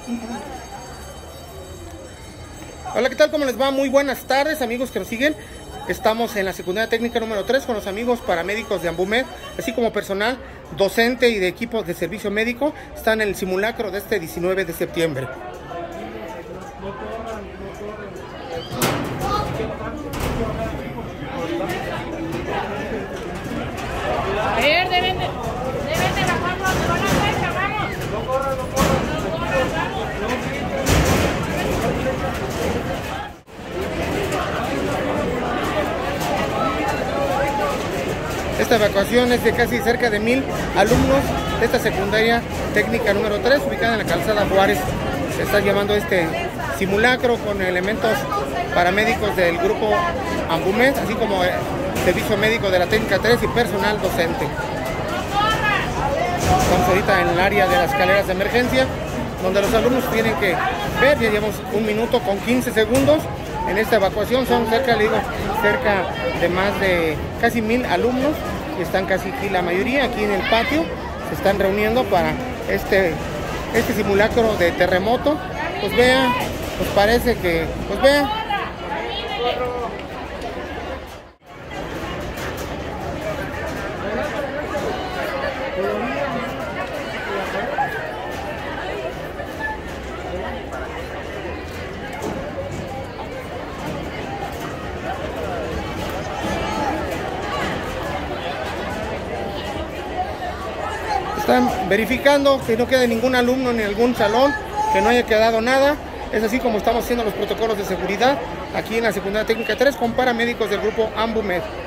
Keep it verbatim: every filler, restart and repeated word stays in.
Hola, ¿qué tal? ¿Cómo les va? Muy buenas tardes, amigos que nos siguen. Estamos en la secundaria técnica número tres con los amigos paramédicos de Ambumed, así como personal docente y de equipos de servicio médico. Están en el simulacro de este diecinueve de septiembre. A ver, deben de, deben de bajarlo, se van a hacer, vamos. No corran, no corran, no corran, vamos. Esta evacuación es de casi cerca de mil alumnos de esta secundaria técnica número tres, ubicada en la calzada Juárez. Se está llevando este simulacro con elementos paramédicos del grupo Ambumed, así como el servicio médico de la técnica tres y personal docente. Estamos ahorita en el área de las escaleras de emergencia, donde los alumnos tienen que ver. Ya llevamos un minuto con quince segundos en esta evacuación. Son cerca, le digo, cerca de más de casi mil alumnos, que están casi aquí la mayoría, aquí en el patio, se están reuniendo para este, este simulacro de terremoto. Pues vean, pues parece que, pues vean. Están verificando que no quede ningún alumno en algún salón, que no haya quedado nada. Es así como estamos haciendo los protocolos de seguridad aquí en la secundaria técnica tres con paramédicos del grupo Ambumed.